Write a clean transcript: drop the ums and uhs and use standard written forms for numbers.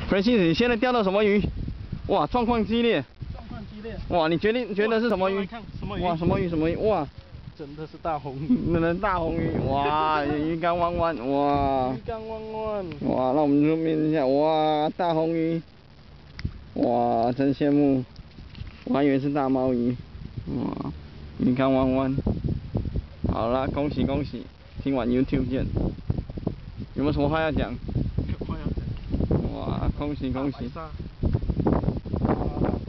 Francis， 你现在钓到什么鱼？哇，状况激烈。 状况激烈。 哇，你觉得是什么鱼？ 看什么鱼？ 哇，什么鱼？什么鱼？哇， 真的是大红鱼。 那大红鱼，哇，鱼竿弯弯，哇。 鱼竿弯弯。哇， 那我们zoom in一下，哇，大红鱼。哇，真羡慕。我还以为是大毛鱼。哇，鱼竿弯弯。好了，恭喜恭喜！今晚 YouTube 见。有没有什么话要讲？ 有话要讲。 哇，恭喜恭喜！